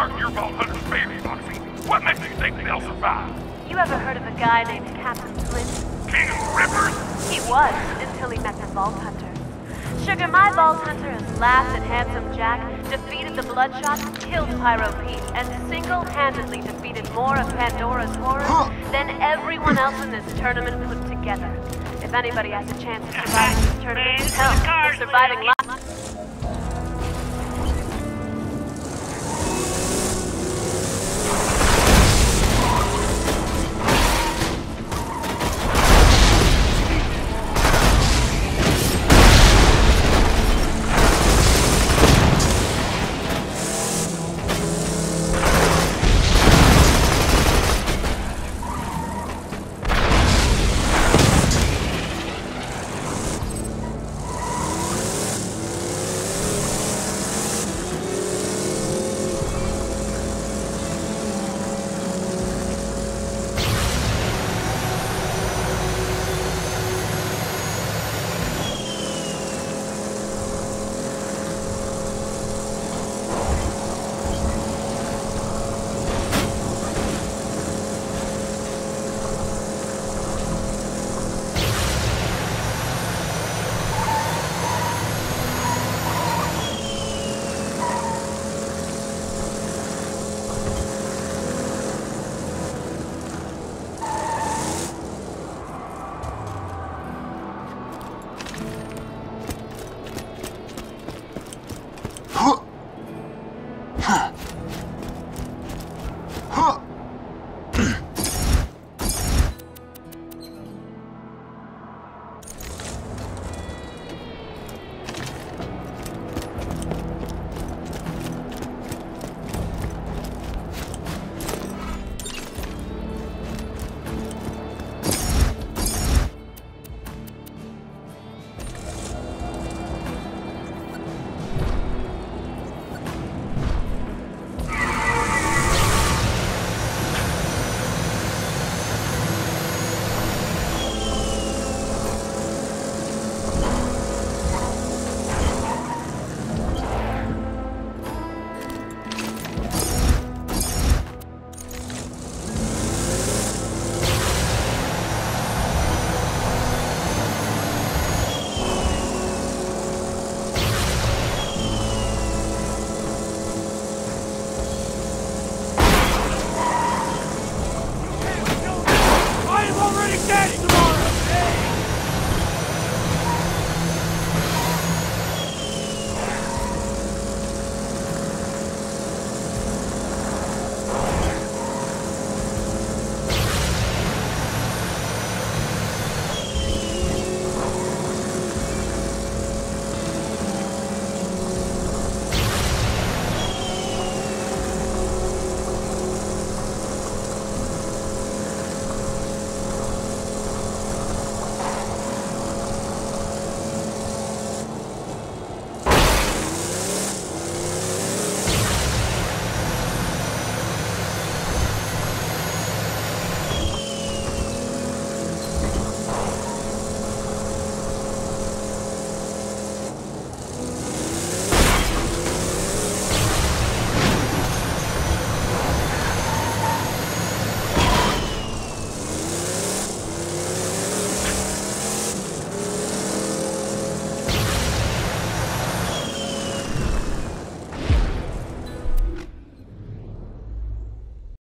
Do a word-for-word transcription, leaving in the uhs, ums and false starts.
aren't your vault hunters, baby, Foxy. What makes you think they'll survive? You ever heard of a guy named Captain Flint? King of the Rippers? He was, until he met the Vault Hunter. Sugar, my Vault Hunter has laughed at Handsome Jack, defeated the Bloodshot, killed Pyro Pete, and single-handedly defeated more of Pandora's horrors than everyone else in this tournament put together. If anybody has a chance of surviving this tournament, hell, the surviving life. Huh.